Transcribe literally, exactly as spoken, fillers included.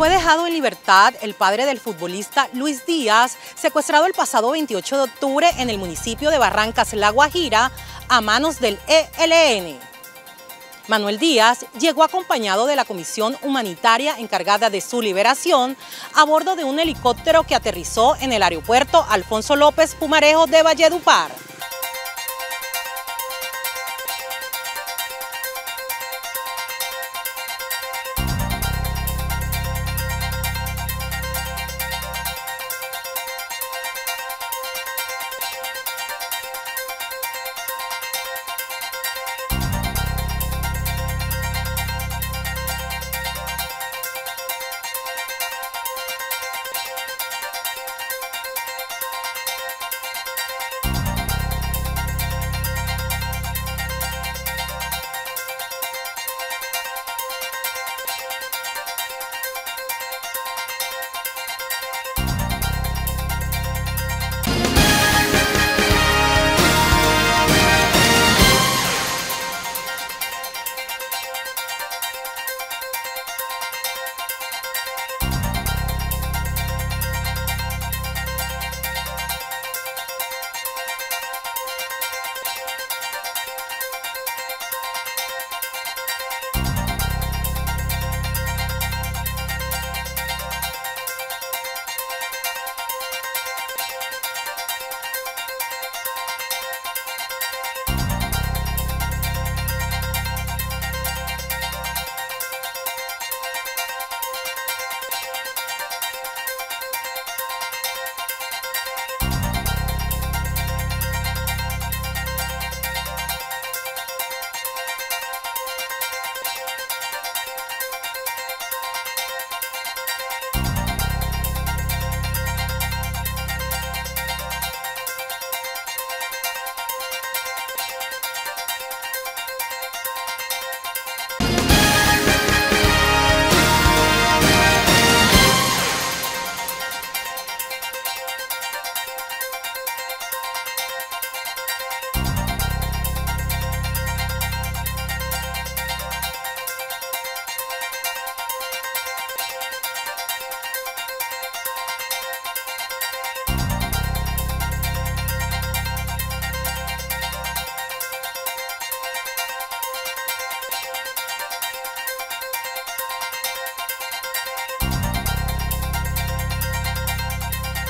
Fue dejado en libertad el padre del futbolista Luis Díaz, secuestrado el pasado veintiocho de octubre en el municipio de Barrancas, La Guajira, a manos del E L N. Manuel Díaz llegó acompañado de la comisión humanitaria encargada de su liberación a bordo de un helicóptero que aterrizó en el aeropuerto Alfonso López Pumarejo de Valledupar.